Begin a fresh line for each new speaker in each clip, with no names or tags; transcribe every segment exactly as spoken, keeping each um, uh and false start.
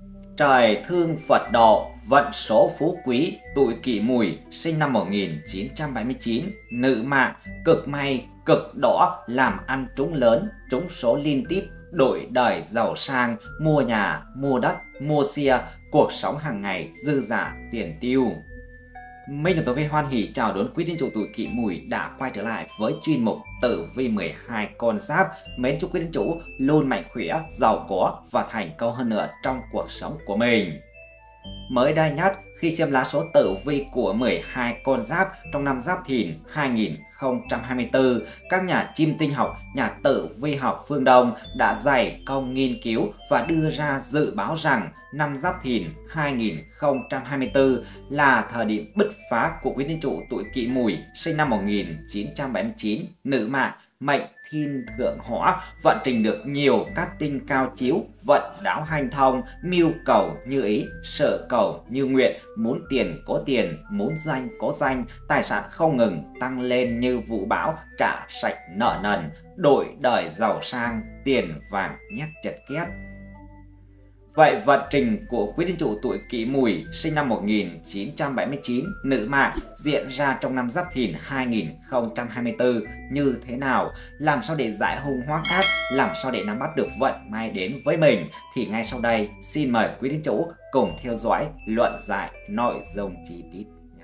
Trời thương Phật độ, vận số phú quý, tuổi Kỷ Mùi, sinh năm một nghìn chín trăm bảy mươi chín, nữ mạng, cực may, cực đỏ, làm ăn trúng lớn, trúng số liên tiếp, đổi đời giàu sang, mua nhà, mua đất, mua xe, cuộc sống hàng ngày dư dả tiền tiêu. Minh được tôi với hoan hỷ chào đón quý tín chủ tuổi Kỷ Mùi đã quay trở lại với chuyên mục tử vi mười hai con giáp. Mến chúc quý tín chủ luôn mạnh khỏe, giàu có và thành công hơn nữa trong cuộc sống của mình. Mới đây nhất, khi xem lá số tử vi của mười hai con giáp trong năm Giáp Thìn hai nghìn không trăm hai mươi tư, các nhà chiêm tinh học, nhà tử vi học phương Đông đã dày công nghiên cứu và đưa ra dự báo rằng năm Giáp Thìn hai nghìn không trăm hai mươi tư là thời điểm bứt phá của quý tín chủ tuổi Kỷ Mùi, sinh năm một nghìn chín trăm bảy mươi chín, nữ mạng, mệnh thiên thượng hỏa, vận trình được nhiều các tinh cao chiếu, vận đáo hanh thông, mưu cầu như ý, sở cầu như nguyện, muốn tiền có tiền, muốn danh có danh, tài sản không ngừng tăng lên như vũ bão, trả sạch nợ nần, đổi đời giàu sang, tiền vàng nhét chật két. Vậy vận trình của quý tín chủ tuổi Kỷ Mùi sinh năm một nghìn chín trăm bảy mươi chín, nữ mạng diễn ra trong năm Giáp Thìn hai nghìn không trăm hai mươi tư như thế nào? Làm sao để giải hung hóa cát? Làm sao để nắm bắt được vận may đến với mình? Thì ngay sau đây xin mời quý tín chủ cùng theo dõi luận giải nội dung chi tiết.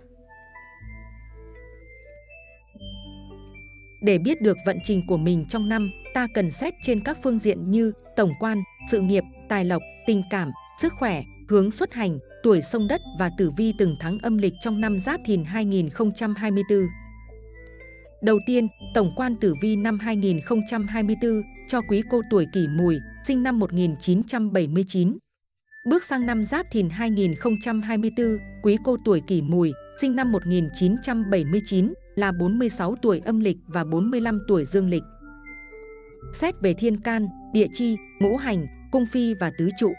Để biết được vận trình của mình trong năm, ta cần xét trên các phương diện như tổng quan, sự nghiệp, tài lộc, tình cảm, sức khỏe, hướng xuất hành, tuổi xông đất và tử vi từng tháng âm lịch trong năm Giáp Thìn hai nghìn không trăm hai mươi tư. Đầu tiên, tổng quan tử vi năm hai nghìn không trăm hai mươi tư cho quý cô tuổi Kỷ Mùi, sinh năm một nghìn chín trăm bảy mươi chín. Bước sang năm Giáp Thìn hai nghìn không trăm hai mươi tư, quý cô tuổi Kỷ Mùi, sinh năm một nghìn chín trăm bảy mươi chín, là bốn mươi sáu tuổi âm lịch và bốn mươi lăm tuổi dương lịch. Xét về thiên can, địa chi, ngũ hành, cung phi và tứ trụ.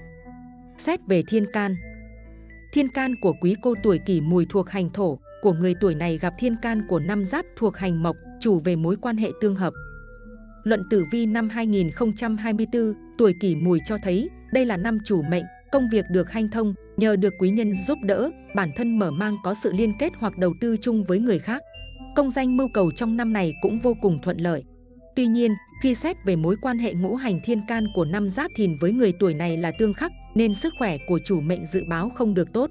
Xét về thiên can. Thiên can của quý cô tuổi Kỷ Mùi thuộc hành thổ, của người tuổi này gặp thiên can của năm Giáp thuộc hành mộc, chủ về mối quan hệ tương hợp. Luận tử vi năm hai nghìn không trăm hai mươi tư, tuổi Kỷ Mùi cho thấy đây là năm chủ mệnh, công việc được hanh thông, nhờ được quý nhân giúp đỡ, bản thân mở mang có sự liên kết hoặc đầu tư chung với người khác. Công danh mưu cầu trong năm này cũng vô cùng thuận lợi. Tuy nhiên, khi xét về mối quan hệ ngũ hành thiên can của năm Giáp Thìn với người tuổi này là tương khắc, nên sức khỏe của chủ mệnh dự báo không được tốt.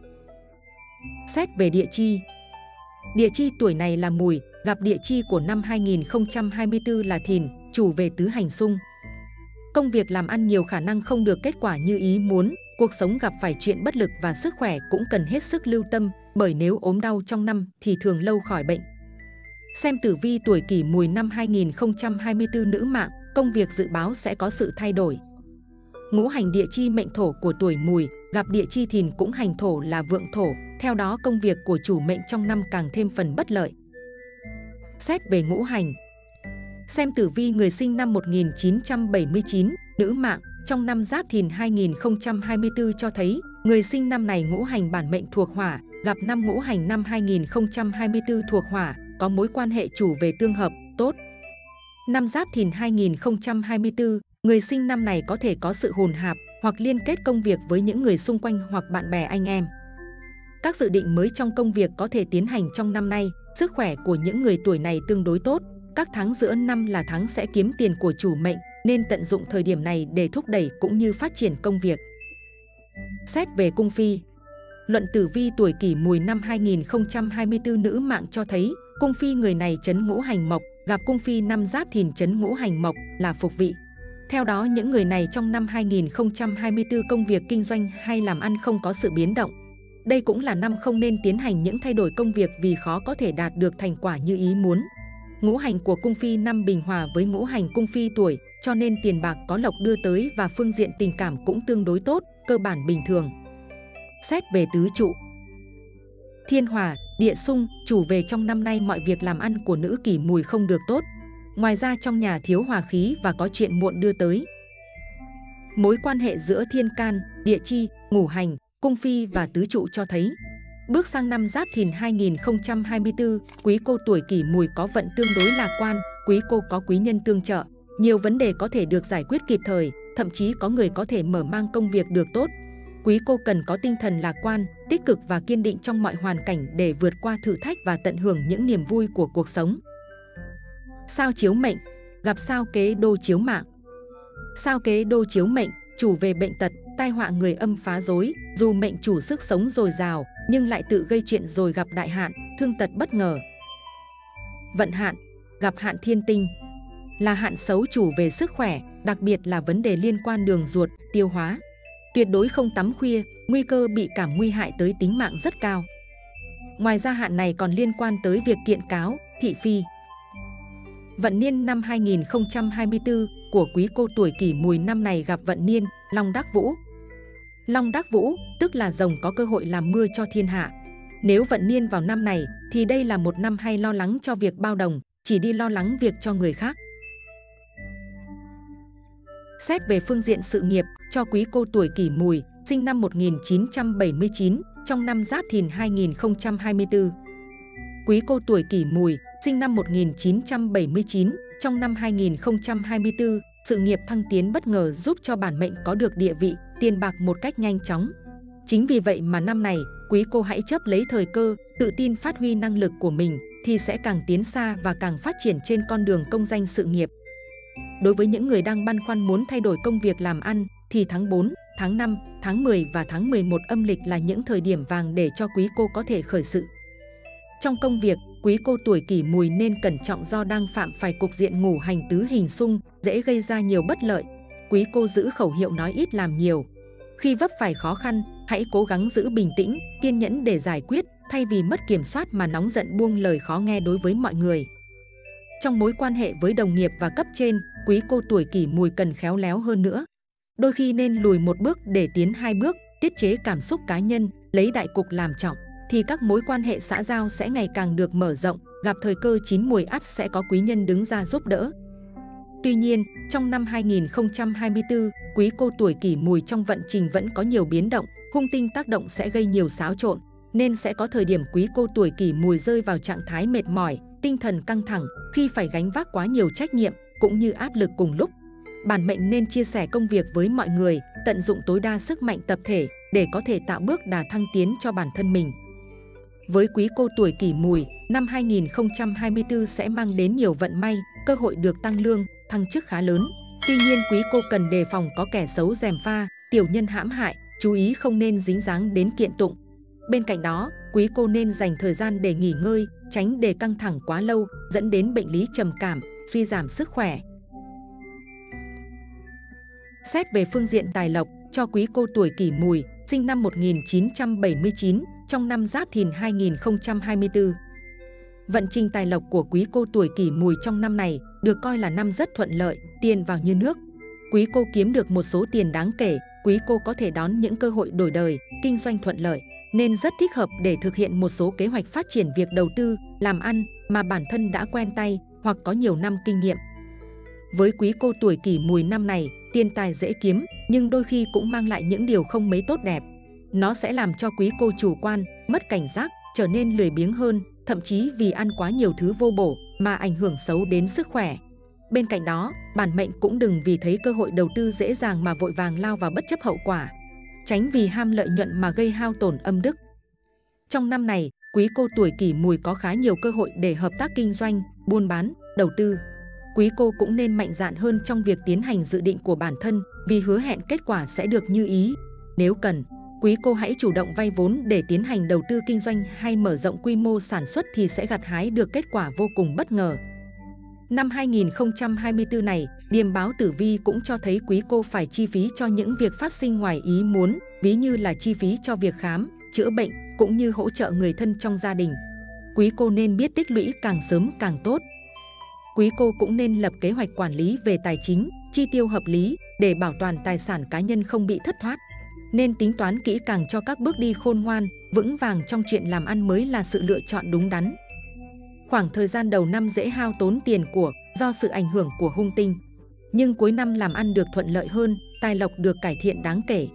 Xét về địa chi. Địa chi tuổi này là Mùi, gặp địa chi của năm hai nghìn không trăm hai mươi tư là Thìn, chủ về tứ hành xung. Công việc làm ăn nhiều khả năng không được kết quả như ý muốn, cuộc sống gặp phải chuyện bất lực và sức khỏe cũng cần hết sức lưu tâm, bởi nếu ốm đau trong năm thì thường lâu khỏi bệnh. Xem tử vi tuổi Kỷ Mùi năm hai nghìn không trăm hai mươi tư nữ mạng, công việc dự báo sẽ có sự thay đổi. Ngũ hành địa chi mệnh thổ của tuổi Mùi, gặp địa chi Thìn cũng hành thổ là vượng thổ, theo đó công việc của chủ mệnh trong năm càng thêm phần bất lợi. Xét về ngũ hành. Xem tử vi người sinh năm một nghìn chín trăm bảy mươi chín, nữ mạng, trong năm Giáp Thìn hai nghìn không trăm hai mươi tư cho thấy, người sinh năm này ngũ hành bản mệnh thuộc hỏa, gặp năm ngũ hành năm hai nghìn không trăm hai mươi tư thuộc hỏa, có mối quan hệ chủ về tương hợp, tốt. Năm Giáp Thìn hai nghìn không trăm hai mươi tư, người sinh năm này có thể có sự hồn hạp hoặc liên kết công việc với những người xung quanh hoặc bạn bè anh em. Các dự định mới trong công việc có thể tiến hành trong năm nay, sức khỏe của những người tuổi này tương đối tốt. Các tháng giữa năm là tháng sẽ kiếm tiền của chủ mệnh, nên tận dụng thời điểm này để thúc đẩy cũng như phát triển công việc. Xét về cung phi. Luận tử vi tuổi Kỷ Mùi năm hai nghìn không trăm hai mươi tư nữ mạng cho thấy, cung phi người này trấn ngũ hành mộc, gặp cung phi năm Giáp Thìn trấn ngũ hành mộc là phục vị. Theo đó những người này trong năm hai nghìn không trăm hai mươi tư công việc kinh doanh hay làm ăn không có sự biến động. Đây cũng là năm không nên tiến hành những thay đổi công việc vì khó có thể đạt được thành quả như ý muốn. Ngũ hành của cung phi năm bình hòa với ngũ hành cung phi tuổi, cho nên tiền bạc có lộc đưa tới và phương diện tình cảm cũng tương đối tốt, cơ bản bình thường. Xét về tứ trụ. Thiên hỏa, địa xung, chủ về trong năm nay mọi việc làm ăn của nữ Kỷ Mùi không được tốt. Ngoài ra trong nhà thiếu hòa khí và có chuyện muộn đưa tới. Mối quan hệ giữa thiên can, địa chi, ngũ hành, cung phi và tứ trụ cho thấy, bước sang năm Giáp Thìn hai nghìn không trăm hai mươi tư, quý cô tuổi Kỷ Mùi có vận tương đối lạc quan, quý cô có quý nhân tương trợ, nhiều vấn đề có thể được giải quyết kịp thời, thậm chí có người có thể mở mang công việc được tốt. Quý cô cần có tinh thần lạc quan, tích cực và kiên định trong mọi hoàn cảnh để vượt qua thử thách và tận hưởng những niềm vui của cuộc sống. Sao chiếu mệnh, gặp sao kế đô chiếu mạng. Sao kế đô chiếu mệnh, chủ về bệnh tật, tai họa người âm phá rối, dù mệnh chủ sức sống dồi dào, nhưng lại tự gây chuyện rồi gặp đại hạn, thương tật bất ngờ. Vận hạn, gặp hạn thiên tinh, là hạn xấu chủ về sức khỏe, đặc biệt là vấn đề liên quan đường ruột, tiêu hóa. Tuyệt đối không tắm khuya, nguy cơ bị cảm nguy hại tới tính mạng rất cao. Ngoài ra hạn này còn liên quan tới việc kiện cáo, thị phi. Vận niên năm hai nghìn không trăm hai mươi tư của quý cô tuổi Kỷ Mùi năm này gặp vận niên Long Đắc Vũ. Long Đắc Vũ tức là rồng có cơ hội làm mưa cho thiên hạ. Nếu vận niên vào năm này thì đây là một năm hay lo lắng cho việc bao đồng, chỉ đi lo lắng việc cho người khác. Xét về phương diện sự nghiệp cho quý cô tuổi Kỷ Mùi sinh năm một nghìn chín trăm bảy mươi chín trong năm Giáp Thìn hai nghìn không trăm hai mươi tư. Quý cô tuổi Kỷ Mùi sinh năm một nghìn chín trăm bảy mươi chín trong năm hai nghìn không trăm hai mươi tư, sự nghiệp thăng tiến bất ngờ giúp cho bản mệnh có được địa vị, tiền bạc một cách nhanh chóng. Chính vì vậy mà năm này, quý cô hãy chấp lấy thời cơ, tự tin phát huy năng lực của mình thì sẽ càng tiến xa và càng phát triển trên con đường công danh sự nghiệp. Đối với những người đang băn khoăn muốn thay đổi công việc làm ăn thì tháng bốn, tháng năm, tháng mười và tháng mười một âm lịch là những thời điểm vàng để cho quý cô có thể khởi sự. Trong công việc, quý cô tuổi Kỷ Mùi nên cẩn trọng do đang phạm phải cục diện ngũ hành tứ hình xung, dễ gây ra nhiều bất lợi. Quý cô giữ khẩu hiệu nói ít làm nhiều. Khi vấp phải khó khăn, hãy cố gắng giữ bình tĩnh, kiên nhẫn để giải quyết, thay vì mất kiểm soát mà nóng giận buông lời khó nghe đối với mọi người. Trong mối quan hệ với đồng nghiệp và cấp trên, quý cô tuổi Kỷ Mùi cần khéo léo hơn nữa. Đôi khi nên lùi một bước để tiến hai bước, tiết chế cảm xúc cá nhân, lấy đại cục làm trọng, thì các mối quan hệ xã giao sẽ ngày càng được mở rộng, gặp thời cơ chín mùi ắt sẽ có quý nhân đứng ra giúp đỡ. Tuy nhiên, trong năm hai nghìn không trăm hai mươi tư, quý cô tuổi Kỷ Mùi trong vận trình vẫn có nhiều biến động, hung tinh tác động sẽ gây nhiều xáo trộn, nên sẽ có thời điểm quý cô tuổi Kỷ Mùi rơi vào trạng thái mệt mỏi, tinh thần căng thẳng khi phải gánh vác quá nhiều trách nhiệm cũng như áp lực cùng lúc. Bản mệnh nên chia sẻ công việc với mọi người, tận dụng tối đa sức mạnh tập thể để có thể tạo bước đà thăng tiến cho bản thân mình. Với quý cô tuổi Kỷ Mùi, năm hai nghìn không trăm hai mươi tư sẽ mang đến nhiều vận may, cơ hội được tăng lương, thăng chức khá lớn. Tuy nhiên quý cô cần đề phòng có kẻ xấu gièm pha, tiểu nhân hãm hại, chú ý không nên dính dáng đến kiện tụng. Bên cạnh đó, quý cô nên dành thời gian để nghỉ ngơi, tránh để căng thẳng quá lâu, dẫn đến bệnh lý trầm cảm, suy giảm sức khỏe. Xét về phương diện tài lộc cho quý cô tuổi Kỷ Mùi sinh năm một nghìn chín trăm bảy mươi chín trong năm Giáp Thìn hai nghìn không trăm hai mươi tư. Vận trình tài lộc của quý cô tuổi Kỷ Mùi trong năm này được coi là năm rất thuận lợi, tiền vào như nước. Quý cô kiếm được một số tiền đáng kể, quý cô có thể đón những cơ hội đổi đời, kinh doanh thuận lợi, nên rất thích hợp để thực hiện một số kế hoạch phát triển việc đầu tư, làm ăn mà bản thân đã quen tay hoặc có nhiều năm kinh nghiệm. Với quý cô tuổi Kỷ Mùi năm này, tiền tài dễ kiếm nhưng đôi khi cũng mang lại những điều không mấy tốt đẹp. Nó sẽ làm cho quý cô chủ quan, mất cảnh giác, trở nên lười biếng hơn, thậm chí vì ăn quá nhiều thứ vô bổ mà ảnh hưởng xấu đến sức khỏe. Bên cạnh đó, bản mệnh cũng đừng vì thấy cơ hội đầu tư dễ dàng mà vội vàng lao vào bất chấp hậu quả. Tránh vì ham lợi nhuận mà gây hao tổn âm đức. Trong năm này, quý cô tuổi Kỷ Mùi có khá nhiều cơ hội để hợp tác kinh doanh, buôn bán, đầu tư. Quý cô cũng nên mạnh dạn hơn trong việc tiến hành dự định của bản thân vì hứa hẹn kết quả sẽ được như ý. Nếu cần, quý cô hãy chủ động vay vốn để tiến hành đầu tư kinh doanh hay mở rộng quy mô sản xuất thì sẽ gặt hái được kết quả vô cùng bất ngờ. Năm hai nghìn không trăm hai mươi tư này, điềm báo tử vi cũng cho thấy quý cô phải chi phí cho những việc phát sinh ngoài ý muốn, ví như là chi phí cho việc khám, chữa bệnh cũng như hỗ trợ người thân trong gia đình. Quý cô nên biết tích lũy càng sớm càng tốt. Quý cô cũng nên lập kế hoạch quản lý về tài chính, chi tiêu hợp lý để bảo toàn tài sản cá nhân không bị thất thoát. Nên tính toán kỹ càng cho các bước đi khôn ngoan, vững vàng trong chuyện làm ăn mới là sự lựa chọn đúng đắn. Khoảng thời gian đầu năm dễ hao tốn tiền của do sự ảnh hưởng của hung tinh. Nhưng cuối năm làm ăn được thuận lợi hơn, tài lộc được cải thiện đáng kể.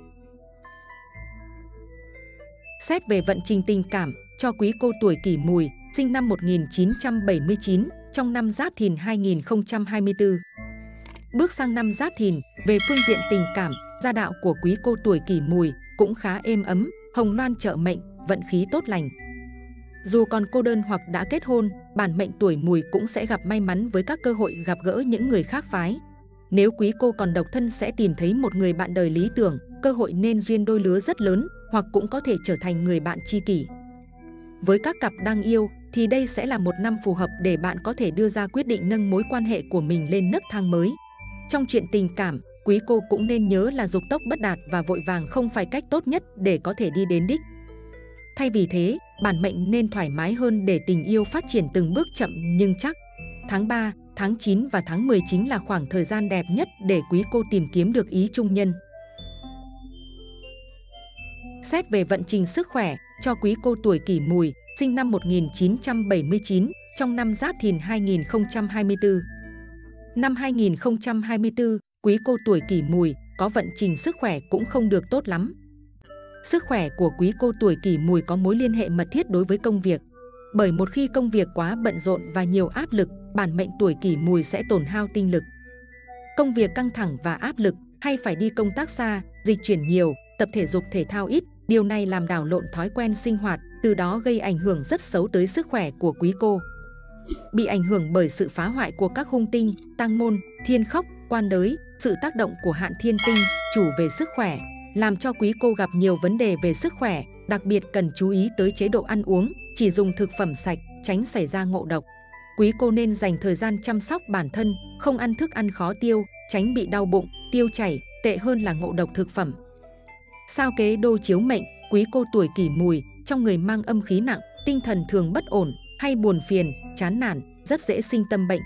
Xét về vận trình tình cảm cho quý cô tuổi Kỷ Mùi sinh năm một nghìn chín trăm bảy mươi chín trong năm Giáp Thìn hai nghìn không trăm hai mươi tư. Bước sang năm Giáp Thìn, về phương diện tình cảm, gia đạo của quý cô tuổi Kỷ Mùi cũng khá êm ấm, hồng loan trợ mệnh, vận khí tốt lành. Dù còn cô đơn hoặc đã kết hôn, bản mệnh tuổi Mùi cũng sẽ gặp may mắn với các cơ hội gặp gỡ những người khác phái. Nếu quý cô còn độc thân sẽ tìm thấy một người bạn đời lý tưởng, cơ hội nên duyên đôi lứa rất lớn, hoặc cũng có thể trở thành người bạn tri kỷ. Với các cặp đang yêu thì đây sẽ là một năm phù hợp để bạn có thể đưa ra quyết định nâng mối quan hệ của mình lên nấc thang mới. Trong chuyện tình cảm, quý cô cũng nên nhớ là dục tốc bất đạt và vội vàng không phải cách tốt nhất để có thể đi đến đích. Thay vì thế, bản mệnh nên thoải mái hơn để tình yêu phát triển từng bước chậm nhưng chắc. Tháng ba, tháng chín và tháng mười chính là khoảng thời gian đẹp nhất để quý cô tìm kiếm được ý chung nhân. Xét về vận trình sức khỏe cho quý cô tuổi Kỷ Mùi, sinh năm một nghìn chín trăm bảy mươi chín, trong năm Giáp Thìn hai nghìn không trăm hai mươi tư. Năm hai nghìn không trăm hai mươi tư, quý cô tuổi Kỷ Mùi có vận trình sức khỏe cũng không được tốt lắm. Sức khỏe của quý cô tuổi Kỷ Mùi có mối liên hệ mật thiết đối với công việc. Bởi một khi công việc quá bận rộn và nhiều áp lực, bản mệnh tuổi Kỷ Mùi sẽ tổn hao tinh lực. Công việc căng thẳng và áp lực, hay phải đi công tác xa, dịch chuyển nhiều, tập thể dục thể thao ít, điều này làm đảo lộn thói quen sinh hoạt, từ đó gây ảnh hưởng rất xấu tới sức khỏe của quý cô. Bị ảnh hưởng bởi sự phá hoại của các hung tinh, tang môn, thiên khốc, quan đới, sự tác động của hạn thiên tinh, chủ về sức khỏe, làm cho quý cô gặp nhiều vấn đề về sức khỏe, đặc biệt cần chú ý tới chế độ ăn uống, chỉ dùng thực phẩm sạch, tránh xảy ra ngộ độc. Quý cô nên dành thời gian chăm sóc bản thân, không ăn thức ăn khó tiêu, tránh bị đau bụng, tiêu chảy, tệ hơn là ngộ độc thực phẩm. Sao kế đô chiếu mệnh, quý cô tuổi Kỷ Mùi, trong người mang âm khí nặng, tinh thần thường bất ổn, hay buồn phiền, chán nản, rất dễ sinh tâm bệnh.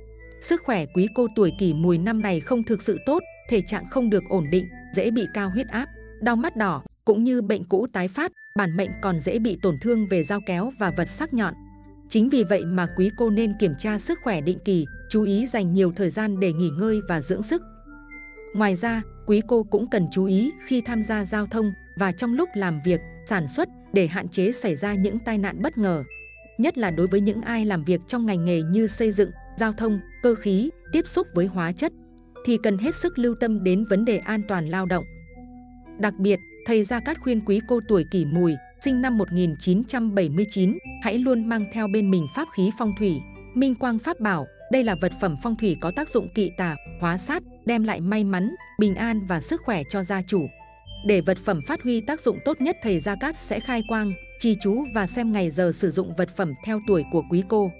Sức khỏe quý cô tuổi Kỷ Mùi năm này không thực sự tốt, thể trạng không được ổn định, dễ bị cao huyết áp, đau mắt đỏ, cũng như bệnh cũ tái phát, bản mệnh còn dễ bị tổn thương về dao kéo và vật sắc nhọn. Chính vì vậy mà quý cô nên kiểm tra sức khỏe định kỳ, chú ý dành nhiều thời gian để nghỉ ngơi và dưỡng sức. Ngoài ra, quý cô cũng cần chú ý khi tham gia giao thông và trong lúc làm việc, sản xuất để hạn chế xảy ra những tai nạn bất ngờ. Nhất là đối với những ai làm việc trong ngành nghề như xây dựng, giao thông, cơ khí, tiếp xúc với hóa chất, thì cần hết sức lưu tâm đến vấn đề an toàn lao động. Đặc biệt, thầy Gia Cát khuyên quý cô tuổi Kỷ Mùi, sinh năm một nghìn chín trăm bảy mươi chín, hãy luôn mang theo bên mình pháp khí phong thủy, minh quang pháp bảo. Đây là vật phẩm phong thủy có tác dụng kỵ tà, hóa sát, đem lại may mắn, bình an và sức khỏe cho gia chủ. Để vật phẩm phát huy tác dụng tốt nhất, thầy Gia Cát sẽ khai quang, trì chú và xem ngày giờ sử dụng vật phẩm theo tuổi của quý cô.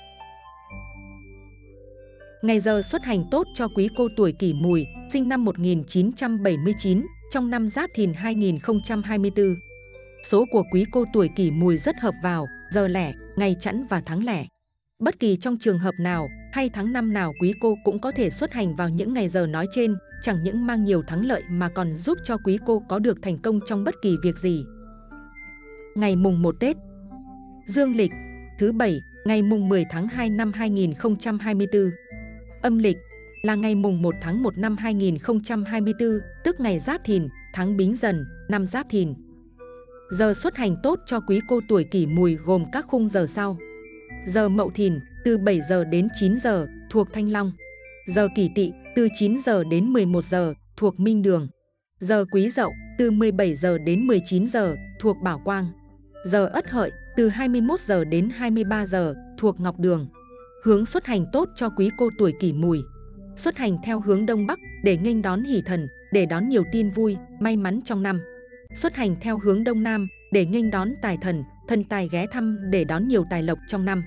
Ngày giờ xuất hành tốt cho quý cô tuổi Kỷ Mùi, sinh năm một nghìn chín trăm bảy mươi chín, trong năm Giáp Thìn hai nghìn không trăm hai mươi tư. Số của quý cô tuổi Kỷ Mùi rất hợp vào giờ lẻ, ngày chẵn và tháng lẻ. Bất kỳ trong trường hợp nào hay tháng năm nào, quý cô cũng có thể xuất hành vào những ngày giờ nói trên, chẳng những mang nhiều thắng lợi mà còn giúp cho quý cô có được thành công trong bất kỳ việc gì. Ngày mùng một Tết Dương lịch thứ bảy, ngày mùng mười tháng hai năm hai nghìn không trăm hai mươi tư. Âm lịch là ngày mùng một tháng một năm hai nghìn không trăm hai mươi tư, tức ngày Giáp Thìn, tháng Bính Dần, năm Giáp Thìn. Giờ xuất hành tốt cho quý cô tuổi Kỷ Mùi gồm các khung giờ sau. Giờ Mậu Thìn từ bảy giờ đến chín giờ thuộc Thanh Long. Giờ Kỷ Tỵ từ chín giờ đến mười một giờ thuộc Minh Đường. Giờ Quý Dậu từ mười bảy giờ đến mười chín giờ thuộc Bảo Quang. Giờ Ất Hợi từ hai mươi mốt giờ đến hai mươi ba giờ thuộc Ngọc Đường. Hướng xuất hành tốt cho quý cô tuổi Kỷ Mùi. Xuất hành theo hướng Đông Bắc để nghênh đón hỷ thần, để đón nhiều tin vui, may mắn trong năm. Xuất hành theo hướng Đông Nam để nghênh đón tài thần, thần tài ghé thăm để đón nhiều tài lộc trong năm.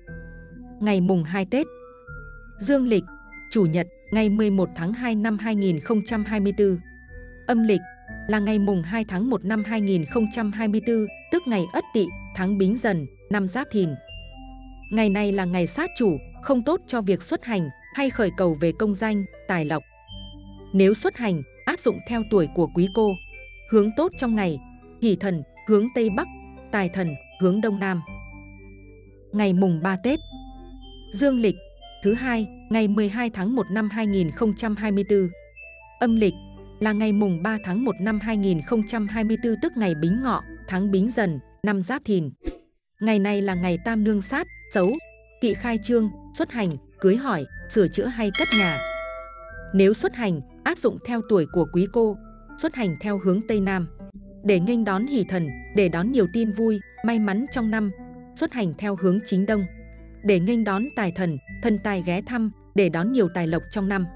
Ngày mùng hai Tết Dương lịch Chủ nhật, ngày mười một tháng hai năm hai nghìn không trăm hai mươi tư. Âm lịch là ngày mùng hai tháng một năm hai nghìn không trăm hai mươi tư, tức ngày Ất Tỵ, tháng Bính Dần, năm Giáp Thìn. Ngày này là ngày sát chủ, không tốt cho việc xuất hành hay khởi cầu về công danh, tài lộc. Nếu xuất hành, áp dụng theo tuổi của quý cô. Hướng tốt trong ngày: hỷ thần hướng Tây Bắc, tài thần hướng Đông Nam. Ngày mùng ba Tết Dương lịch thứ hai, ngày mười hai tháng một năm hai nghìn không trăm hai mươi tư. Âm lịch là ngày mùng ba tháng một năm hai nghìn không trăm hai mươi tư, tức ngày Bính Ngọ, tháng Bính Dần, năm Giáp Thìn. Ngày này là ngày tam nương sát, xấu, kỵ khai trương, xuất hành, cưới hỏi, sửa chữa hay cất nhà. Nếu xuất hành, áp dụng theo tuổi của quý cô, xuất hành theo hướng Tây Nam. để nghênh đón hỷ thần, để đón nhiều tin vui, may mắn trong năm, xuất hành theo hướng chính đông. Để nghênh đón tài thần, thần tài ghé thăm, để đón nhiều tài lộc trong năm.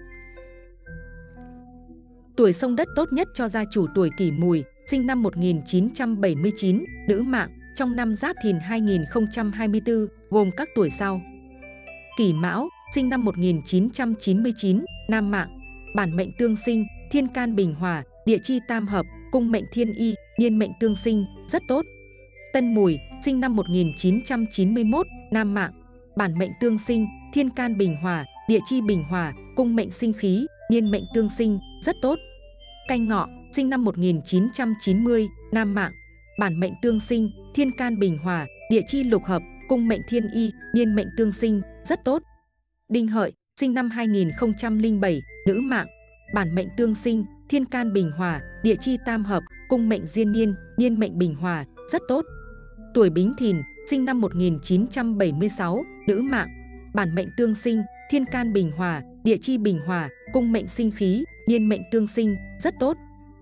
Tuổi Sông Đất tốt nhất cho gia chủ tuổi Kỷ Mùi, sinh năm một nghìn chín trăm bảy mươi chín, nữ mạng, trong năm Giáp Thìn hai nghìn không trăm hai mươi tư, gồm các tuổi sau. Kỷ Mão, sinh năm một nghìn chín trăm chín mươi chín, nam mạng, bản mệnh tương sinh, thiên can bình hòa, địa chi tam hợp, cung mệnh thiên y, niên mệnh tương sinh, rất tốt. Tân Mùi, sinh năm một nghìn chín trăm chín mươi mốt, nam mạng, bản mệnh tương sinh, thiên can bình hòa, địa chi bình hòa, cung mệnh sinh khí, niên mệnh tương sinh, rất tốt. Canh Ngọ, sinh năm một nghìn chín trăm chín mươi, nam mạng, bản mệnh tương sinh, thiên can bình hòa, địa chi lục hợp, cung mệnh thiên y, niên mệnh tương sinh, rất tốt. Đinh Hợi, sinh năm hai nghìn không trăm lẻ bảy, nữ mạng, bản mệnh tương sinh, thiên can bình hòa, địa chi tam hợp, cung mệnh diên niên, niên mệnh bình hòa, rất tốt. Tuổi Bính Thìn, sinh năm một nghìn chín trăm bảy mươi sáu, nữ mạng, bản mệnh tương sinh, thiên can bình hòa, địa chi bình hòa, cung mệnh sinh khí, niên mệnh tương sinh, rất tốt.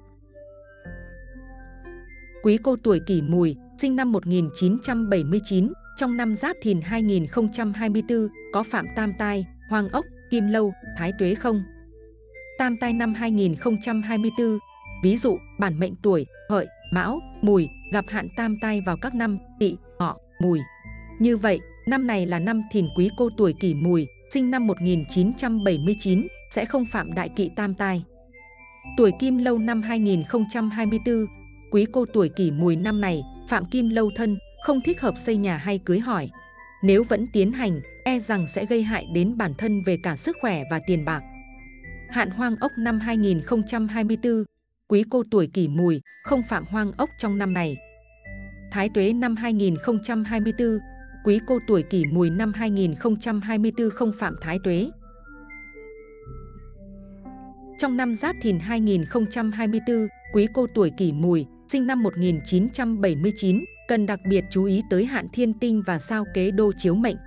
Quý Cô tuổi Kỷ Mùi, sinh năm một nghìn chín trăm bảy mươi chín, trong năm Giáp Thìn hai nghìn không trăm hai mươi tư, có phạm tam tai, hoang ốc, kim lâu, thái tuế không? Tam tai năm hai nghìn không trăm hai mươi tư, ví dụ bản mệnh tuổi Hợi, Mão, Mùi gặp hạn tam tai vào các năm Tỵ, Ngọ, Mùi. Như vậy, năm này là năm Thìn Quý Cô tuổi Kỷ Mùi, sinh năm một nghìn chín trăm bảy mươi chín, sẽ không phạm đại kỵ tam tai. Tuổi Kim Lâu năm hai nghìn không trăm hai mươi tư, Quý Cô tuổi Kỷ Mùi năm này phạm Kim Lâu thân, không thích hợp xây nhà hay cưới hỏi. Nếu vẫn tiến hành, e rằng sẽ gây hại đến bản thân về cả sức khỏe và tiền bạc. Hạn Hoang Ốc năm hai nghìn không trăm hai mươi tư, Quý Cô tuổi Kỷ Mùi không phạm Hoang Ốc trong năm này. Thái Tuế năm hai nghìn không trăm hai mươi tư, Quý Cô tuổi Kỷ Mùi năm hai nghìn không trăm hai mươi tư không phạm Thái Tuế. Trong năm Giáp Thìn hai nghìn không trăm hai mươi tư, Quý Cô tuổi Kỷ Mùi, sinh năm một nghìn chín trăm bảy mươi chín, cần đặc biệt chú ý tới hạn thiên tinh và sao kế đô chiếu mệnh.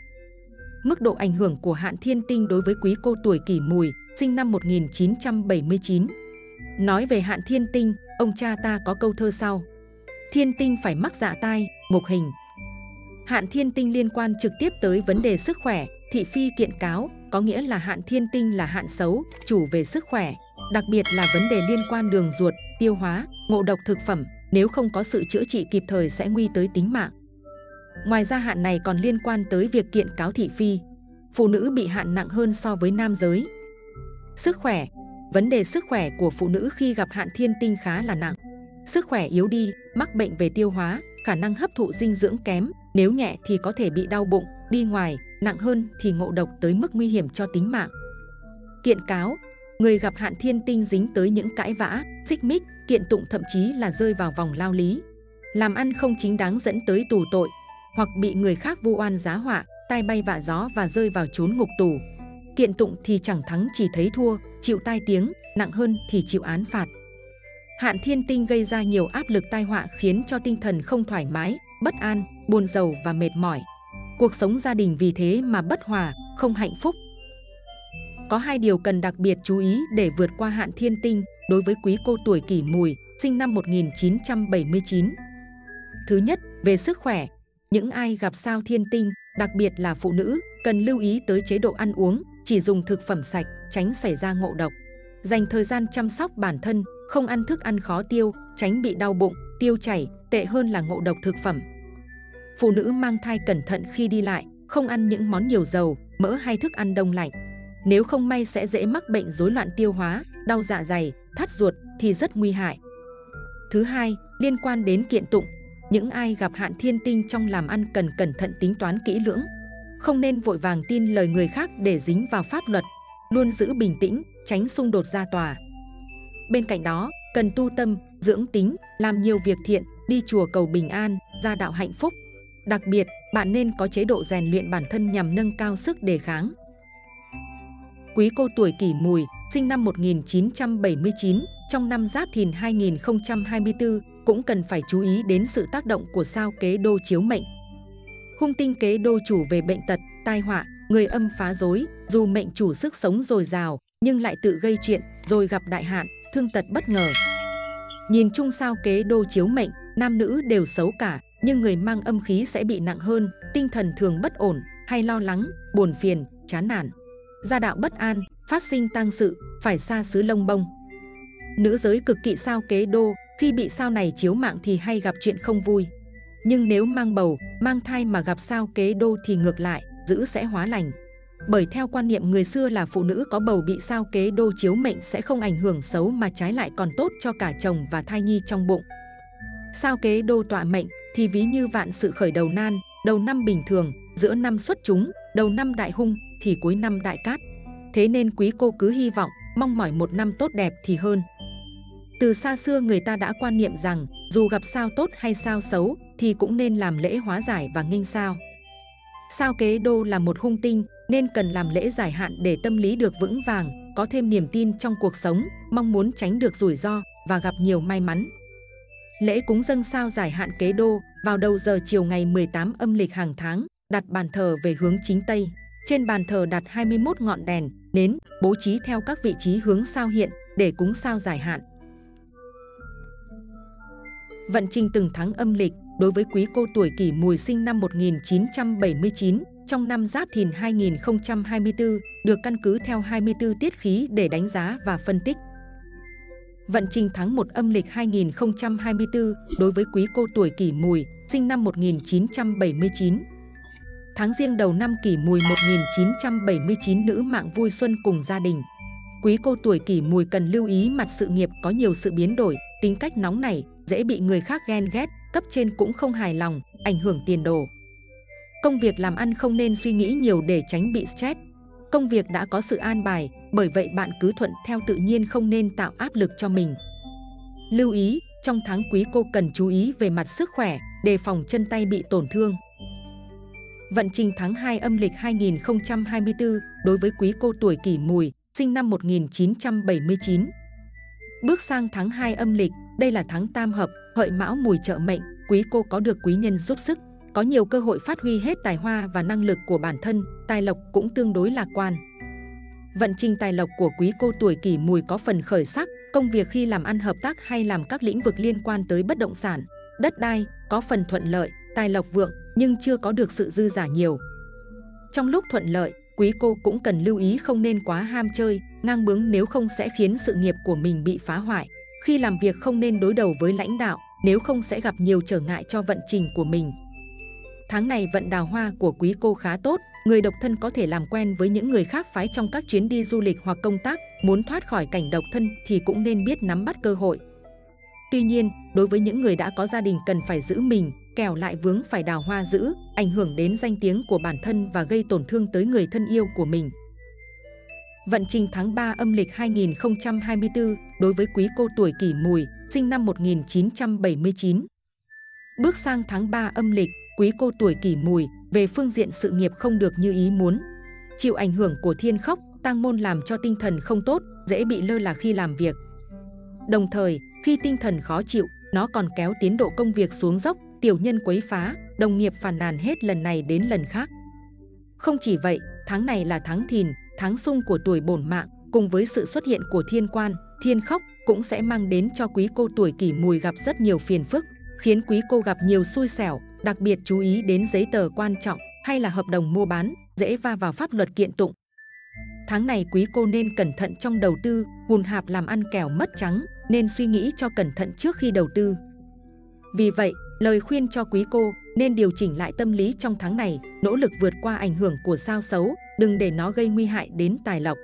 Mức độ ảnh hưởng của hạn thiên tinh đối với Quý Cô tuổi Kỷ Mùi, sinh năm một nghìn chín trăm bảy mươi chín. Nói về hạn thiên tinh, ông cha ta có câu thơ sau: thiên tinh phải mắc dạ tai, mục hình. Hạn thiên tinh liên quan trực tiếp tới vấn đề sức khỏe, thị phi kiện cáo, có nghĩa là hạn thiên tinh là hạn xấu, chủ về sức khỏe, đặc biệt là vấn đề liên quan đường ruột, tiêu hóa, ngộ độc thực phẩm, nếu không có sự chữa trị kịp thời sẽ nguy tới tính mạng. Ngoài ra hạn này còn liên quan tới việc kiện cáo thị phi, phụ nữ bị hạn nặng hơn so với nam giới. Sức khỏe, vấn đề sức khỏe của phụ nữ khi gặp hạn thiên tinh khá là nặng. Sức khỏe yếu đi, mắc bệnh về tiêu hóa, khả năng hấp thụ dinh dưỡng kém, nếu nhẹ thì có thể bị đau bụng, đi ngoài, nặng hơn thì ngộ độc tới mức nguy hiểm cho tính mạng. Kiện cáo, người gặp hạn thiên tinh dính tới những cãi vã, xích mích, kiện tụng, thậm chí là rơi vào vòng lao lý. Làm ăn không chính đáng dẫn tới tù tội, hoặc bị người khác vu oan giá họa, tai bay vạ gió và rơi vào chốn ngục tù. Kiện tụng thì chẳng thắng chỉ thấy thua, chịu tai tiếng, nặng hơn thì chịu án phạt. Hạn thiên tinh gây ra nhiều áp lực tai họa khiến cho tinh thần không thoải mái, bất an, buồn rầu và mệt mỏi. Cuộc sống gia đình vì thế mà bất hòa, không hạnh phúc. Có hai điều cần đặc biệt chú ý để vượt qua hạn thiên tinh đối với Quý Cô tuổi Kỷ Mùi, sinh năm một nghìn chín trăm bảy mươi chín. Thứ nhất, về sức khỏe, những ai gặp sao thiên tinh, đặc biệt là phụ nữ, cần lưu ý tới chế độ ăn uống, chỉ dùng thực phẩm sạch, tránh xảy ra ngộ độc. Dành thời gian chăm sóc bản thân, không ăn thức ăn khó tiêu, tránh bị đau bụng, tiêu chảy, tệ hơn là ngộ độc thực phẩm. Phụ nữ mang thai cẩn thận khi đi lại, không ăn những món nhiều dầu, mỡ hay thức ăn đông lạnh. Nếu không may sẽ dễ mắc bệnh rối loạn tiêu hóa, đau dạ dày, thắt ruột thì rất nguy hại. Thứ hai, liên quan đến kiện tụng, những ai gặp hạn thiên tinh trong làm ăn cần cẩn thận tính toán kỹ lưỡng. Không nên vội vàng tin lời người khác để dính vào pháp luật, luôn giữ bình tĩnh, tránh xung đột ra tòa. Bên cạnh đó, cần tu tâm, dưỡng tính, làm nhiều việc thiện, đi chùa cầu bình an, gia đạo hạnh phúc. Đặc biệt, bạn nên có chế độ rèn luyện bản thân nhằm nâng cao sức đề kháng. Quý Cô tuổi Kỷ Mùi, sinh năm một nghìn chín trăm bảy mươi chín, trong năm Giáp Thìn hai nghìn không trăm hai mươi tư, cũng cần phải chú ý đến sự tác động của sao kế đô chiếu mệnh. Hung tinh kế đô chủ về bệnh tật, tai họa, người âm phá rối, dù mệnh chủ sức sống dồi dào, nhưng lại tự gây chuyện, rồi gặp đại hạn, thương tật bất ngờ. Nhìn chung sao kế đô chiếu mệnh, nam nữ đều xấu cả, nhưng người mang âm khí sẽ bị nặng hơn, tinh thần thường bất ổn, hay lo lắng, buồn phiền, chán nản. Gia đạo bất an, phát sinh tang sự, phải xa xứ lông bông. Nữ giới cực kỵ sao kế đô, khi bị sao này chiếu mạng thì hay gặp chuyện không vui. Nhưng nếu mang bầu, mang thai mà gặp sao kế đô thì ngược lại, dữ sẽ hóa lành. Bởi theo quan niệm người xưa là phụ nữ có bầu bị sao kế đô chiếu mệnh sẽ không ảnh hưởng xấu mà trái lại còn tốt cho cả chồng và thai nhi trong bụng. Sao kế đô tọa mệnh thì ví như vạn sự khởi đầu nan, đầu năm bình thường, giữa năm xuất chúng, đầu năm đại hung thì cuối năm đại cát. Thế nên quý cô cứ hy vọng, mong mỏi một năm tốt đẹp thì hơn. Từ xa xưa người ta đã quan niệm rằng dù gặp sao tốt hay sao xấu thì cũng nên làm lễ hóa giải và nghênh sao. Sao kế đô là một hung tinh nên cần làm lễ giải hạn để tâm lý được vững vàng, có thêm niềm tin trong cuộc sống, mong muốn tránh được rủi ro và gặp nhiều may mắn. Lễ cúng dâng sao giải hạn kế đô vào đầu giờ chiều ngày mười tám âm lịch hàng tháng, đặt bàn thờ về hướng chính Tây. Trên bàn thờ đặt hai mươi mốt ngọn đèn, nến, bố trí theo các vị trí hướng sao hiện để cúng sao giải hạn. Vận trình từng tháng âm lịch đối với quý cô tuổi Kỷ Mùi sinh năm một nghìn chín trăm bảy mươi chín trong năm Giáp Thìn hai nghìn không trăm hai mươi tư được căn cứ theo hai mươi tư tiết khí để đánh giá và phân tích. Vận trình tháng một âm lịch hai nghìn không trăm hai mươi tư đối với quý cô tuổi Kỷ Mùi sinh năm một nghìn chín trăm bảy mươi chín. Tháng Giêng đầu năm Kỷ Mùi một nghìn chín trăm bảy mươi chín nữ mạng vui xuân cùng gia đình. Quý cô tuổi Kỷ Mùi cần lưu ý mặt sự nghiệp có nhiều sự biến đổi, tính cách nóng nảy, dễ bị người khác ghen ghét, cấp trên cũng không hài lòng, ảnh hưởng tiền đồ. Công việc làm ăn không nên suy nghĩ nhiều để tránh bị stress. Công việc đã có sự an bài, bởi vậy bạn cứ thuận theo tự nhiên, không nên tạo áp lực cho mình. Lưu ý, trong tháng quý cô cần chú ý về mặt sức khỏe, đề phòng chân tay bị tổn thương. Vận trình tháng hai âm lịch hai nghìn không trăm hai mươi tư đối với quý cô tuổi Kỷ Mùi sinh năm một nghìn chín trăm bảy mươi chín. Bước sang tháng hai âm lịch, đây là tháng tam hợp, hợi mão mùi trợ mệnh, quý cô có được quý nhân giúp sức, có nhiều cơ hội phát huy hết tài hoa và năng lực của bản thân, tài lộc cũng tương đối lạc quan. Vận trình tài lộc của quý cô tuổi Kỷ Mùi có phần khởi sắc, công việc khi làm ăn hợp tác hay làm các lĩnh vực liên quan tới bất động sản, đất đai, có phần thuận lợi, tài lộc vượng nhưng chưa có được sự dư giả nhiều. Trong lúc thuận lợi, quý cô cũng cần lưu ý không nên quá ham chơi, ngang bướng nếu không sẽ khiến sự nghiệp của mình bị phá hoại. Khi làm việc không nên đối đầu với lãnh đạo, nếu không sẽ gặp nhiều trở ngại cho vận trình của mình. Tháng này vận đào hoa của quý cô khá tốt, người độc thân có thể làm quen với những người khác phái trong các chuyến đi du lịch hoặc công tác, muốn thoát khỏi cảnh độc thân thì cũng nên biết nắm bắt cơ hội. Tuy nhiên, đối với những người đã có gia đình cần phải giữ mình, kẻo lại vướng phải đào hoa dữ, ảnh hưởng đến danh tiếng của bản thân và gây tổn thương tới người thân yêu của mình. Vận trình tháng ba âm lịch hai nghìn không trăm hai mươi tư đối với quý cô tuổi Kỷ Mùi sinh năm một nghìn chín trăm bảy mươi chín. Bước sang tháng ba âm lịch, quý cô tuổi Kỷ Mùi về phương diện sự nghiệp không được như ý muốn. Chịu ảnh hưởng của thiên khốc, tang môn làm cho tinh thần không tốt, dễ bị lơ là khi làm việc. Đồng thời, khi tinh thần khó chịu, nó còn kéo tiến độ công việc xuống dốc, tiểu nhân quấy phá, đồng nghiệp phàn nàn hết lần này đến lần khác. Không chỉ vậy, tháng này là tháng Thìn, tháng xung của tuổi bổn mạng, cùng với sự xuất hiện của thiên quan, thiên khốc cũng sẽ mang đến cho quý cô tuổi Kỷ Mùi gặp rất nhiều phiền phức, khiến quý cô gặp nhiều xui xẻo, đặc biệt chú ý đến giấy tờ quan trọng hay là hợp đồng mua bán, dễ va vào pháp luật kiện tụng. Tháng này quý cô nên cẩn thận trong đầu tư, hùn hạp làm ăn kẻo mất trắng, nên suy nghĩ cho cẩn thận trước khi đầu tư. Vì vậy, lời khuyên cho quý cô nên điều chỉnh lại tâm lý trong tháng này, nỗ lực vượt qua ảnh hưởng của sao xấu, đừng để nó gây nguy hại đến tài lộc.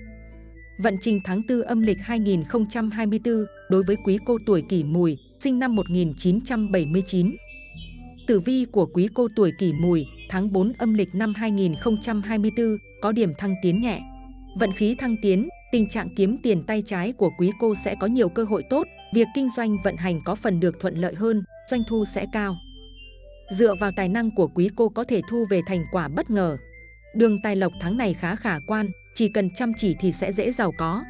Vận trình tháng tư âm lịch hai nghìn không trăm hai mươi tư đối với quý cô tuổi Kỷ Mùi sinh năm một nghìn chín trăm bảy mươi chín. Tử vi của quý cô tuổi Kỷ Mùi tháng bốn âm lịch năm hai nghìn không trăm hai mươi tư có điểm thăng tiến nhẹ. Vận khí thăng tiến, tình trạng kiếm tiền tay trái của quý cô sẽ có nhiều cơ hội tốt, việc kinh doanh vận hành có phần được thuận lợi hơn, doanh thu sẽ cao. Dựa vào tài năng của quý cô có thể thu về thành quả bất ngờ. Đường tài lộc tháng này khá khả quan, chỉ cần chăm chỉ thì sẽ dễ giàu có.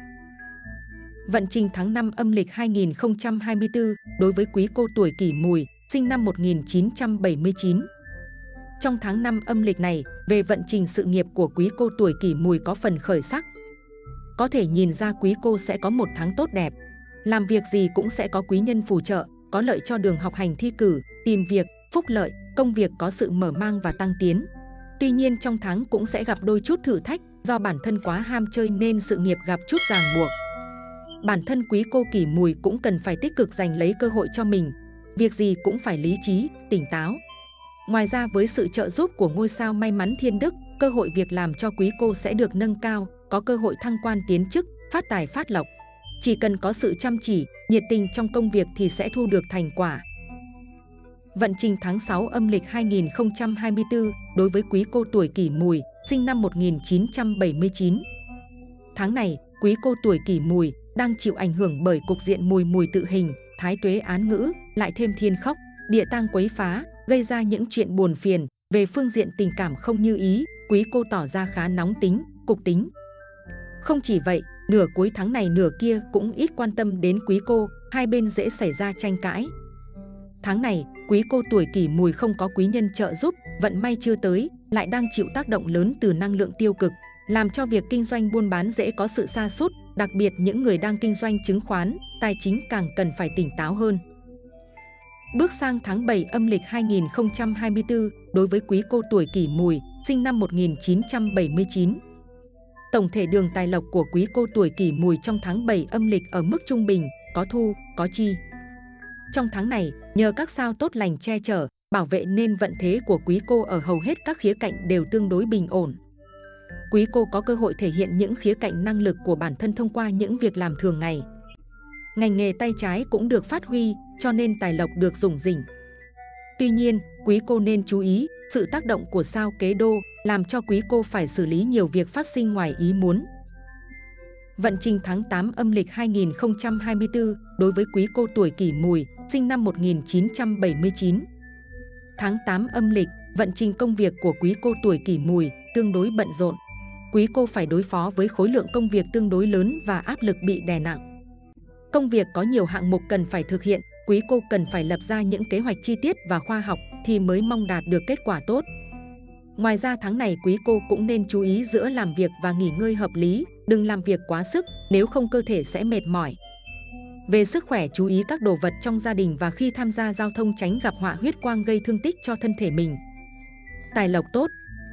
Vận trình tháng năm âm lịch hai nghìn không trăm hai mươi tư đối với quý cô tuổi Kỷ Mùi sinh năm một nghìn chín trăm bảy mươi chín. Trong tháng năm âm lịch này, về vận trình sự nghiệp của quý cô tuổi Kỷ Mùi có phần khởi sắc. Có thể nhìn ra quý cô sẽ có một tháng tốt đẹp. Làm việc gì cũng sẽ có quý nhân phù trợ, có lợi cho đường học hành thi cử, tìm việc, phúc lợi, công việc có sự mở mang và tăng tiến. Tuy nhiên trong tháng cũng sẽ gặp đôi chút thử thách, do bản thân quá ham chơi nên sự nghiệp gặp chút ràng buộc. Bản thân quý cô Kỷ Mùi cũng cần phải tích cực giành lấy cơ hội cho mình, việc gì cũng phải lý trí, tỉnh táo. Ngoài ra với sự trợ giúp của ngôi sao may mắn thiên đức, cơ hội việc làm cho quý cô sẽ được nâng cao, có cơ hội thăng quan tiến chức, phát tài phát lộc. Chỉ cần có sự chăm chỉ, nhiệt tình trong công việc thì sẽ thu được thành quả. Vận trình tháng sáu âm lịch hai nghìn không trăm hai mươi tư đối với quý cô tuổi Kỷ Mùi, sinh năm một nghìn chín trăm bảy mươi chín. Tháng này, quý cô tuổi Kỷ Mùi đang chịu ảnh hưởng bởi cục diện mùi mùi tự hình, thái tuế án ngữ, lại thêm thiên khốc, địa tang quấy phá, gây ra những chuyện buồn phiền. Về phương diện tình cảm không như ý, quý cô tỏ ra khá nóng tính, cục tính. Không chỉ vậy, nửa cuối tháng này nửa kia cũng ít quan tâm đến quý cô, hai bên dễ xảy ra tranh cãi. Tháng này, quý cô tuổi Kỷ Mùi không có quý nhân trợ giúp, vận may chưa tới, lại đang chịu tác động lớn từ năng lượng tiêu cực, làm cho việc kinh doanh buôn bán dễ có sự sa sút, đặc biệt những người đang kinh doanh chứng khoán, tài chính càng cần phải tỉnh táo hơn. Bước sang tháng bảy âm lịch hai nghìn không trăm hai mươi tư, đối với quý cô tuổi Kỷ Mùi, sinh năm một nghìn chín trăm bảy mươi chín. Tổng thể đường tài lộc của quý cô tuổi Kỷ Mùi trong tháng bảy âm lịch ở mức trung bình, có thu, có chi. Trong tháng này, nhờ các sao tốt lành che chở, bảo vệ nên vận thế của quý cô ở hầu hết các khía cạnh đều tương đối bình ổn. Quý cô có cơ hội thể hiện những khía cạnh năng lực của bản thân thông qua những việc làm thường ngày. Ngành nghề tay trái cũng được phát huy, cho nên tài lộc được rủng rỉnh. Tuy nhiên, quý cô nên chú ý, sự tác động của sao kế đô làm cho quý cô phải xử lý nhiều việc phát sinh ngoài ý muốn. Vận trình tháng tám âm lịch hai nghìn không trăm hai mươi tư đối với quý cô tuổi Kỷ Mùi, sinh năm một nghìn chín trăm bảy mươi chín. Tháng tám âm lịch, vận trình công việc của quý cô tuổi Kỷ Mùi tương đối bận rộn. Quý cô phải đối phó với khối lượng công việc tương đối lớn và áp lực bị đè nặng. Công việc có nhiều hạng mục cần phải thực hiện, quý cô cần phải lập ra những kế hoạch chi tiết và khoa học thì mới mong đạt được kết quả tốt. Ngoài ra tháng này quý cô cũng nên chú ý giữa làm việc và nghỉ ngơi hợp lý, đừng làm việc quá sức, nếu không cơ thể sẽ mệt mỏi. Về sức khỏe chú ý các đồ vật trong gia đình và khi tham gia giao thông tránh gặp họa huyết quang gây thương tích cho thân thể mình. Tài lộc tốt.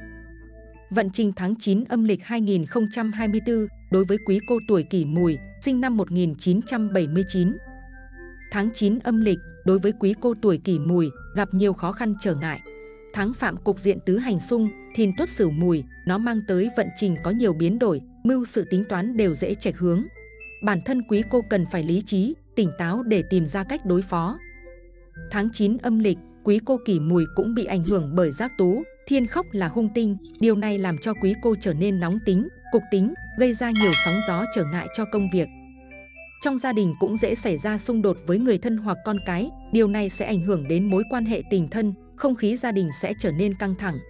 Vận trình tháng chín âm lịch hai nghìn không trăm hai mươi tư đối với quý cô tuổi Kỷ Mùi, sinh năm một nghìn chín trăm bảy mươi chín. Tháng chín âm lịch đối với quý cô tuổi Kỷ Mùi gặp nhiều khó khăn trở ngại. Tháng phạm cục diện tứ hành xung, thìn tuất sửu mùi, nó mang tới vận trình có nhiều biến đổi, mưu sự tính toán đều dễ chệch hướng. Bản thân quý cô cần phải lý trí, tỉnh táo để tìm ra cách đối phó. Tháng chín âm lịch, quý cô Kỷ Mùi cũng bị ảnh hưởng bởi giác tú, thiên khốc là hung tinh, điều này làm cho quý cô trở nên nóng tính, cục tính, gây ra nhiều sóng gió trở ngại cho công việc. Trong gia đình cũng dễ xảy ra xung đột với người thân hoặc con cái, điều này sẽ ảnh hưởng đến mối quan hệ tình thân, không khí gia đình sẽ trở nên căng thẳng.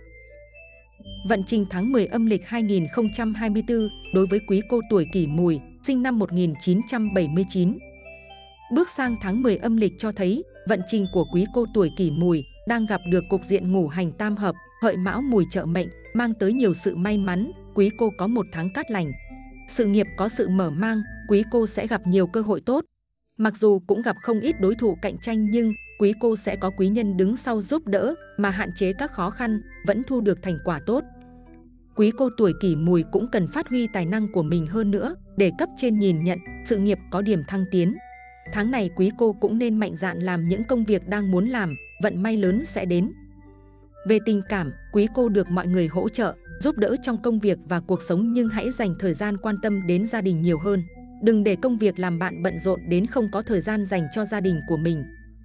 Vận trình tháng mười âm lịch hai nghìn không trăm hai mươi tư đối với quý cô tuổi Kỷ Mùi, sinh năm một nghìn chín trăm bảy mươi chín. Bước sang tháng mười âm lịch cho thấy, vận trình của quý cô tuổi Kỷ Mùi đang gặp được cục diện ngũ hành tam hợp, hợi mão mùi trợ mệnh, mang tới nhiều sự may mắn, quý cô có một tháng cát lành. Sự nghiệp có sự mở mang, quý cô sẽ gặp nhiều cơ hội tốt. Mặc dù cũng gặp không ít đối thủ cạnh tranh nhưng quý cô sẽ có quý nhân đứng sau giúp đỡ mà hạn chế các khó khăn, vẫn thu được thành quả tốt. Quý cô tuổi Kỷ Mùi cũng cần phát huy tài năng của mình hơn nữa để cấp trên nhìn nhận, sự nghiệp có điểm thăng tiến. Tháng này quý cô cũng nên mạnh dạn làm những công việc đang muốn làm, vận may lớn sẽ đến. Về tình cảm, quý cô được mọi người hỗ trợ, giúp đỡ trong công việc và cuộc sống nhưng hãy dành thời gian quan tâm đến gia đình nhiều hơn. Đừng để công việc làm bạn bận rộn đến không có thời gian dành cho gia đình của mình.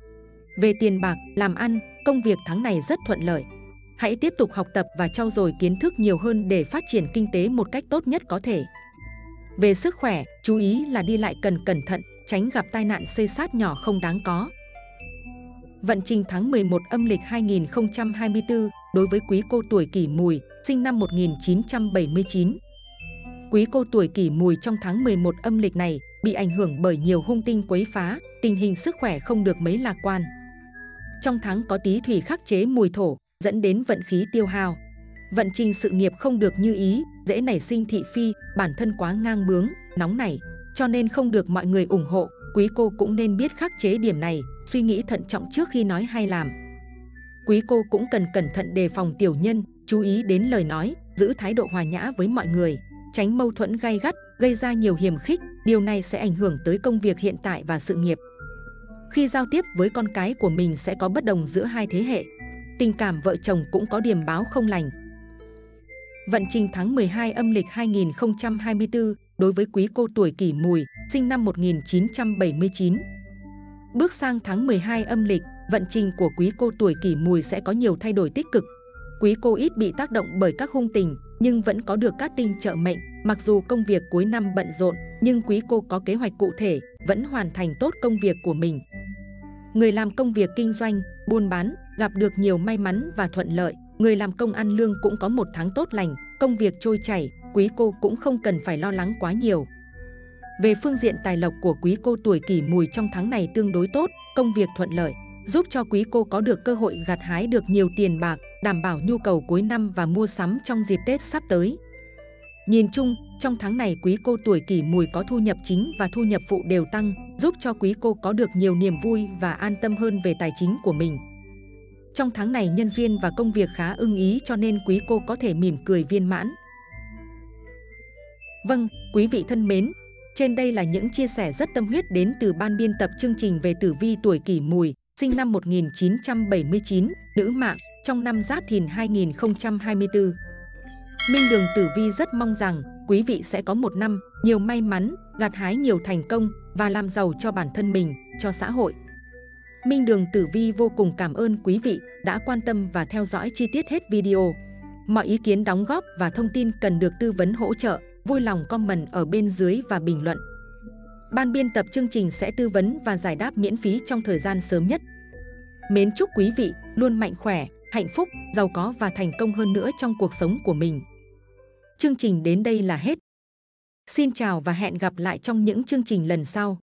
Về tiền bạc, làm ăn, công việc tháng này rất thuận lợi. Hãy tiếp tục học tập và trau dồi kiến thức nhiều hơn để phát triển kinh tế một cách tốt nhất có thể. Về sức khỏe, chú ý là đi lại cần cẩn thận, tránh gặp tai nạn xê xát nhỏ không đáng có. Vận trình tháng mười một âm lịch hai nghìn không trăm hai mươi tư đối với quý cô tuổi Kỷ Mùi, sinh năm một nghìn chín trăm bảy mươi chín. Quý cô tuổi Kỷ Mùi trong tháng mười một âm lịch này bị ảnh hưởng bởi nhiều hung tinh quấy phá, tình hình sức khỏe không được mấy lạc quan. Trong tháng có Tý Thủy khắc chế mùi thổ, dẫn đến vận khí tiêu hao. Vận trình sự nghiệp không được như ý, dễ nảy sinh thị phi, bản thân quá ngang bướng, nóng nảy, cho nên không được mọi người ủng hộ. quý cô cũng nên biết khắc chế điểm này, suy nghĩ thận trọng trước khi nói hay làm. Quý cô cũng cần cẩn thận đề phòng tiểu nhân, chú ý đến lời nói, giữ thái độ hòa nhã với mọi người, tránh mâu thuẫn gay gắt, gây ra nhiều hiềm khích, điều này sẽ ảnh hưởng tới công việc hiện tại và sự nghiệp. Khi giao tiếp với con cái của mình sẽ có bất đồng giữa hai thế hệ. Tình cảm vợ chồng cũng có điểm báo không lành. Vận trình tháng mười hai âm lịch hai nghìn không trăm hai mươi tư đối với quý cô tuổi Kỷ Mùi, sinh năm một nghìn chín trăm bảy mươi chín. Bước sang tháng mười hai âm lịch, vận trình của quý cô tuổi Kỷ Mùi sẽ có nhiều thay đổi tích cực. Quý cô ít bị tác động bởi các hung tình, nhưng vẫn có được các tinh trợ mệnh. Mặc dù công việc cuối năm bận rộn, nhưng quý cô có kế hoạch cụ thể, vẫn hoàn thành tốt công việc của mình. Người làm công việc kinh doanh, buôn bán, gặp được nhiều may mắn và thuận lợi. Người làm công ăn lương cũng có một tháng tốt lành, công việc trôi chảy, quý cô cũng không cần phải lo lắng quá nhiều. Về phương diện tài lộc của quý cô tuổi Kỷ Mùi trong tháng này tương đối tốt, công việc thuận lợi, giúp cho quý cô có được cơ hội gặt hái được nhiều tiền bạc, đảm bảo nhu cầu cuối năm và mua sắm trong dịp Tết sắp tới. Nhìn chung, trong tháng này quý cô tuổi Kỷ Mùi có thu nhập chính và thu nhập phụ đều tăng, giúp cho quý cô có được nhiều niềm vui và an tâm hơn về tài chính của mình. Trong tháng này nhân duyên và công việc khá ưng ý cho nên quý cô có thể mỉm cười viên mãn. Vâng, quý vị thân mến, trên đây là những chia sẻ rất tâm huyết đến từ ban biên tập chương trình về tử vi tuổi Kỷ Mùi, sinh năm một nghìn chín trăm bảy mươi chín, nữ mạng, trong năm Giáp Thìn hai nghìn không trăm hai mươi tư. Minh Đường Tử Vi rất mong rằng quý vị sẽ có một năm nhiều may mắn, gặt hái nhiều thành công và làm giàu cho bản thân mình, cho xã hội. Minh Đường Tử Vi vô cùng cảm ơn quý vị đã quan tâm và theo dõi chi tiết hết video. Mọi ý kiến đóng góp và thông tin cần được tư vấn hỗ trợ, vui lòng comment ở bên dưới và bình luận. Ban biên tập chương trình sẽ tư vấn và giải đáp miễn phí trong thời gian sớm nhất. Mến chúc quý vị luôn mạnh khỏe, hạnh phúc, giàu có và thành công hơn nữa trong cuộc sống của mình. Chương trình đến đây là hết. Xin chào và hẹn gặp lại trong những chương trình lần sau.